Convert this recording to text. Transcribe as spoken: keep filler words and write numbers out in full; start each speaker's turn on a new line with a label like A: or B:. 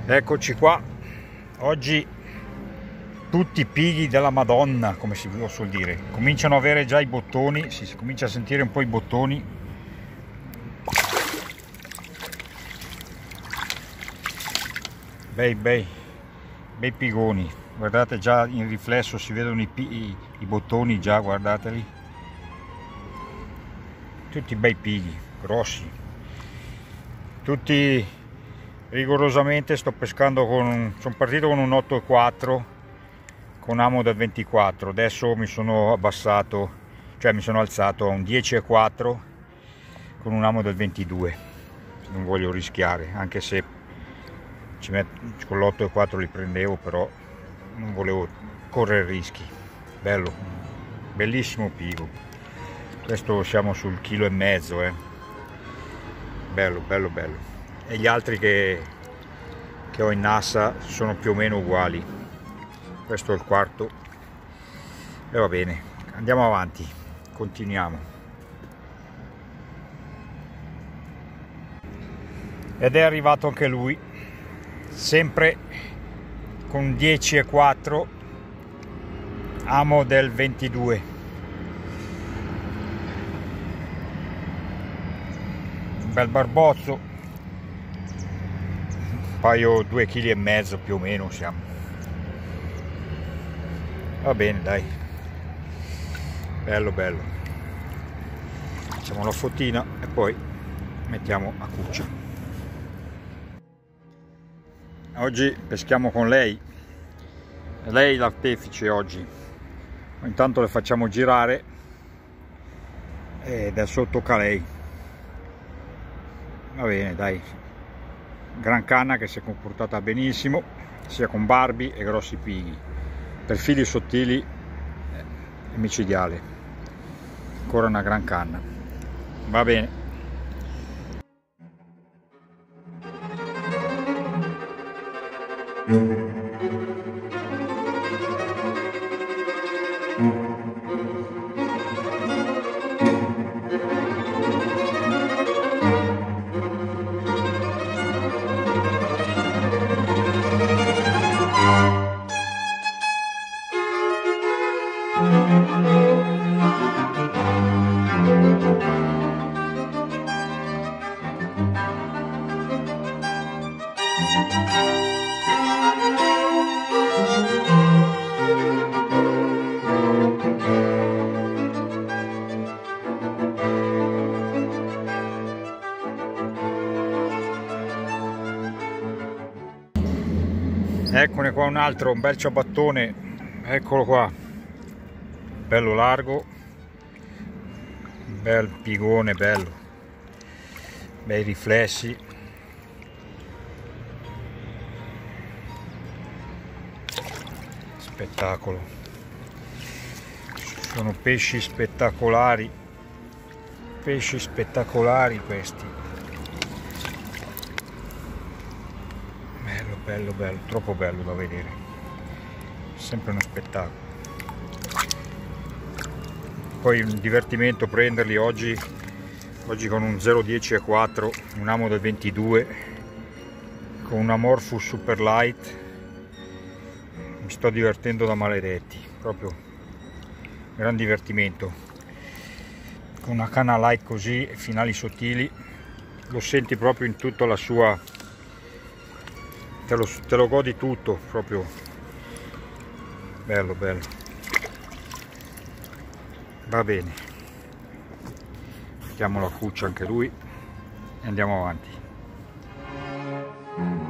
A: Eccoci qua, oggi tutti pigli della Madonna, come si suol dire, cominciano ad avere già i bottoni, si, si comincia a sentire un po' i bottoni. Bei, bei, bei pigoni, guardate già in riflesso si vedono i, i, i bottoni già, guardateli, tutti bei pigli, grossi, tutti. Rigorosamente sto pescando con, sono partito con un otto e quattro con amo del ventiquattro, adesso mi sono abbassato, cioè mi sono alzato a un dieci e quattro con un amo del ventidue. Non voglio rischiare, anche se ci metto, con l'otto e quattro li prendevo, però non volevo correre rischi. Bello, bellissimo pigo, questo siamo sul chilo e mezzo, eh. bello bello bello. E gli altri che, che ho in nassa sono più o meno uguali. Questo è il quarto e va bene, andiamo avanti, continuiamo. Ed è arrivato anche lui, sempre con dieci e quattro, amo del ventidue. Un bel barbozzo, paio due chili e mezzo più o meno siamo. Va bene, dai, bello bello. Facciamo la fottina e poi mettiamo a cuccia. Oggi peschiamo con lei, lei l'artefice oggi. Intanto le facciamo girare e adesso tocca a lei. Va bene, dai, gran canna che si è comportata benissimo sia con barbi e grossi pighi, per fili sottili è micidiale, ancora una gran canna. Va bene, eccone qua un altro, un bel ciabattone, eccolo qua, bello largo, bel pigone, bello, bei riflessi, spettacolo, sono pesci spettacolari, pesci spettacolari questi. Bello bello, troppo bello da vedere, sempre uno spettacolo. Poi un divertimento prenderli oggi, oggi con un zero dieci e quattro, un amo del ventidue, con una Morpheus Super Light, mi sto divertendo da maledetti, proprio gran divertimento. Con una canna light così, finali sottili, lo senti proprio in tutta la sua... Te lo, te lo godi tutto, proprio bello bello. Va bene, mettiamo la cuccia anche lui e andiamo avanti.